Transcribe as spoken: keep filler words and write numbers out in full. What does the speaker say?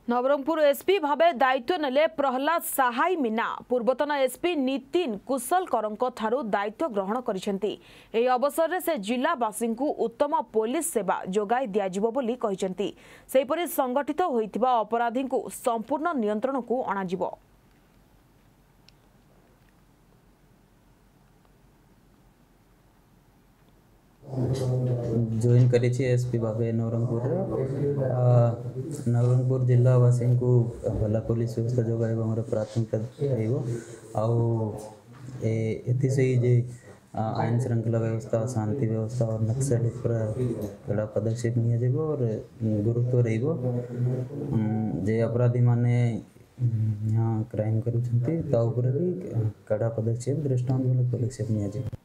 Nabarangpur SP भावे दायित्व नेले प्रहलाद साहाई मीना पूर्वतन एसपी नितिन कुशलकर ठारू दायित्व ग्रहण करिसेंती। एही अवसर रे से जिलावासी को उत्तम पुलिस सेवा जोगाई दियाजिबो बोली कहिसेंती। सेहिपरि संगठित होइतिबा अपराधी को संपूर्ण नियंत्रण को अणाजिबो। जॉइन करी एसपी भावे नवरंगपुर नवरंगपुर जिलावासी को भला पुलिस व्यवस्था जोगाइब मोर प्राथमिकता से जे आईन श्रृंखला व्यवस्था शांति व्यवस्था और नक्सल कड़ा पदक्षेप निया और गुरुत्व रहिबो जे अपराधी माने यहाँ क्राइम करुछंती ता ऊपर भी कड़ा पदक्षेप दृष्टांतमूलक पदक्षेप निया।